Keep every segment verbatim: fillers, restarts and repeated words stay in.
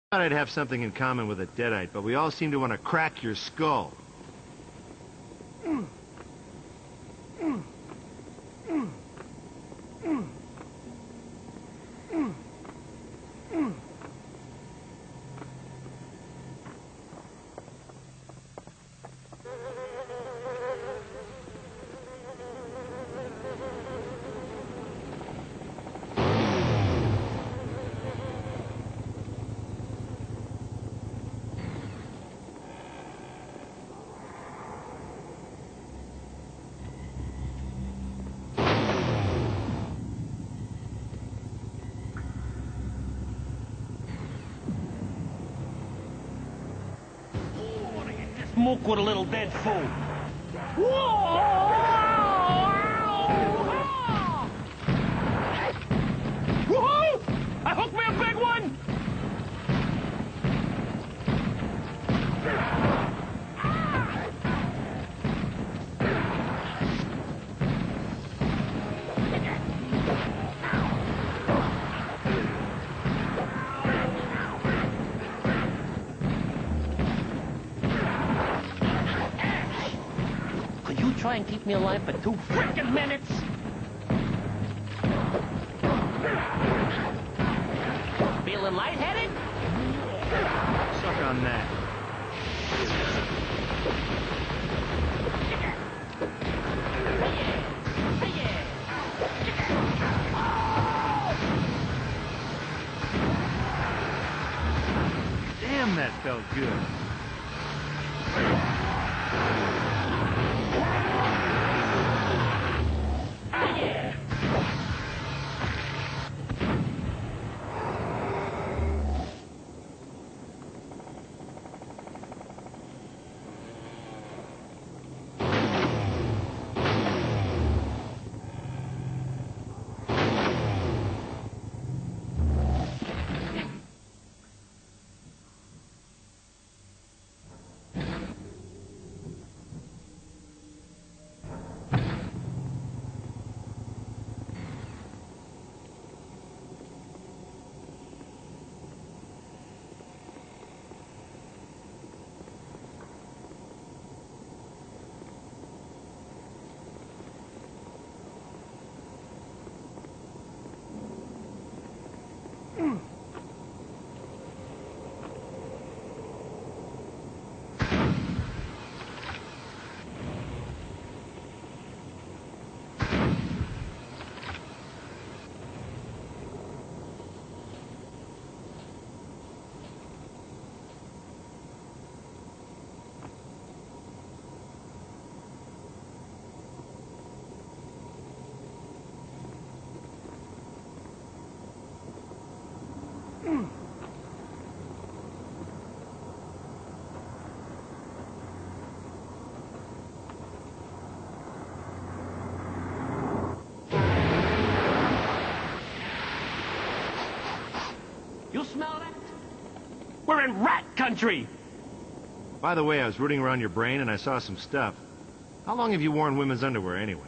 thought I'd have something in common with a deadite, but we all seem to want to crack your skull. Smoke with a little dead fool. Whoa! Woohoo! I hooked me a big one! Try and keep me alive for two frickin' minutes. Feeling lightheaded? Suck on that. Damn, that felt good. You smell that? We're in rat country! By the way, I was rooting around your brain and I saw some stuff. How long have you worn women's underwear anyway?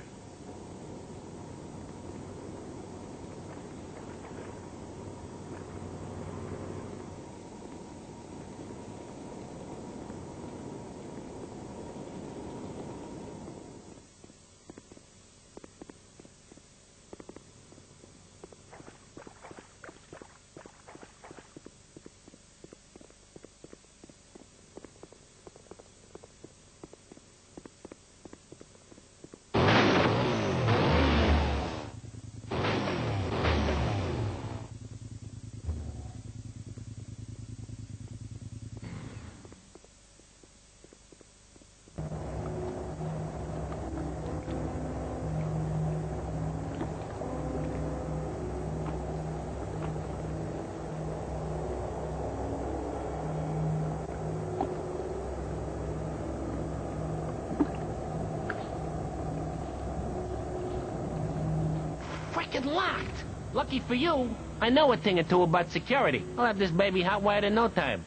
Locked. Lucky for you, I know a thing or two about security. I'll have this baby hot-wired in no time.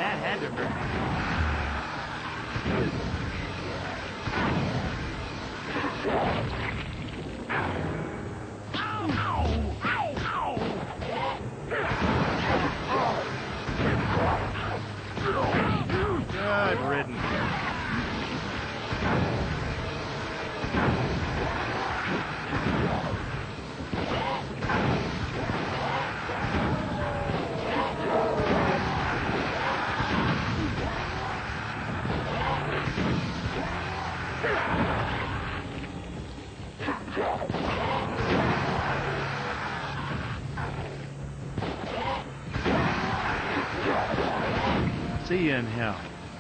That had to hurt. Good riddance. See you in hell.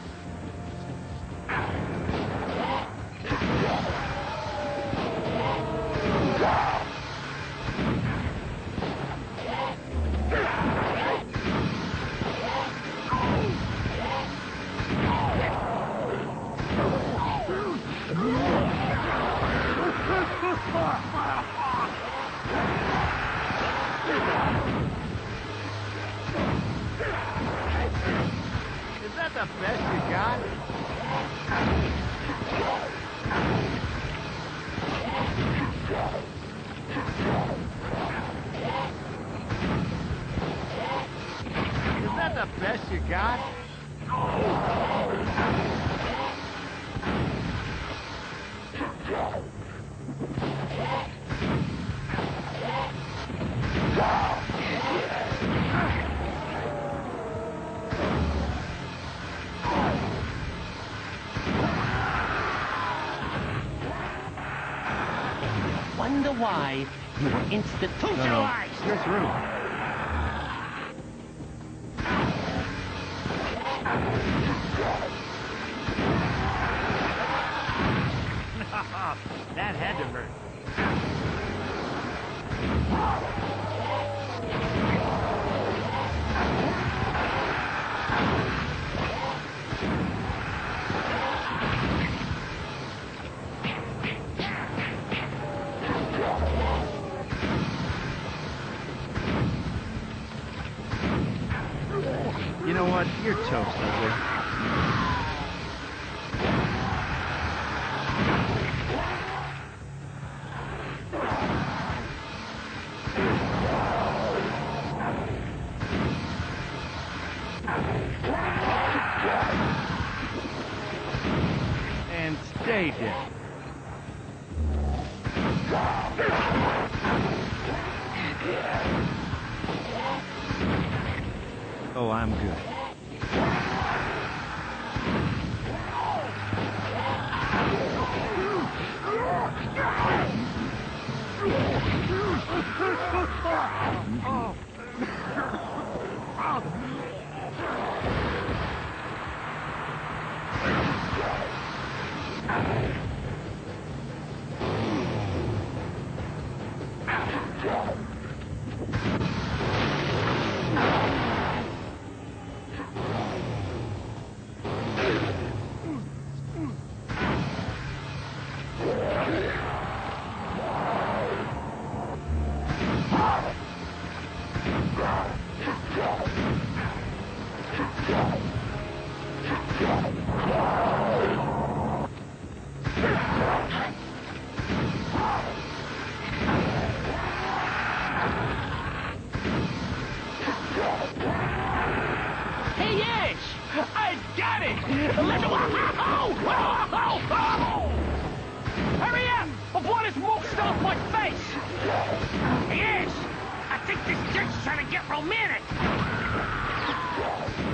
Is that the best you got? Is that the best you got? Wonder why you were institutionalized. No, no. You're through. That had to hurt. You know what? You're toast, ugly. And stay dead. Oh, I'm good. He is! I got it! Let me... Oh! Oh! Oh! Oh! Hurry up! Before this mook stops my face! He is! I think this jerk's trying to get romantic!